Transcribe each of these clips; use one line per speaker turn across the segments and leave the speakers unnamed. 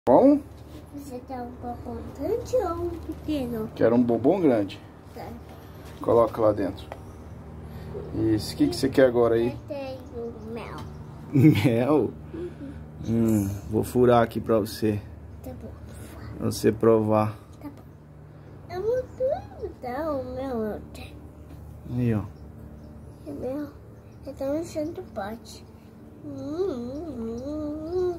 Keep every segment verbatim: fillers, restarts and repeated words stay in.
Bom?
Você quer um bombom grande ou um pequeno?
Quero um bombom grande.
Tá.
Coloca lá dentro. Isso. O que, que você quer agora aí?
Eu tenho mel.
Mel? Hum, vou furar aqui pra você.
Tá bom.
Pra você provar.
Tá bom. Eu não quero dar o mel.
Aí, ó.
É mel. Eu tô mexendo no pote. Hum, hum, hum.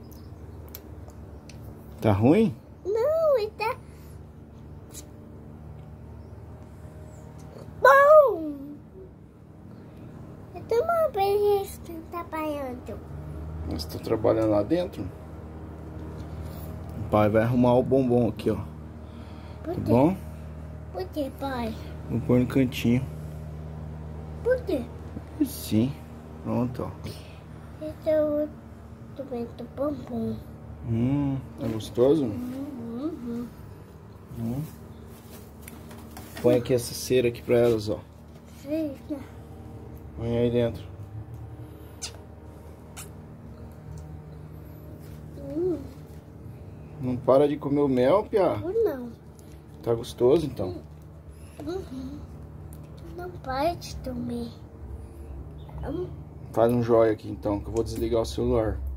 Tá ruim?
Não, ele tá bom. Eu tô uma vez trabalhando.
Você tá trabalhando lá dentro? O pai vai arrumar o bombom aqui, ó.
Por
Tá
quê?
bom?
Por quê, pai?
Vou pôr no cantinho.
Por quê?
Sim. Pronto, ó.
Eu tô comendo bombom.
Hum, tá gostoso?
Uhum.
Hum. Põe aqui essa cera aqui pra elas, ó.
Fica.
Põe aí dentro.
Hum.
Não para de comer o mel, piá.
Não.
Tá gostoso, então.
Uhum. Não para de comer. Hum.
Faz um joia aqui, então, que eu vou desligar o celular.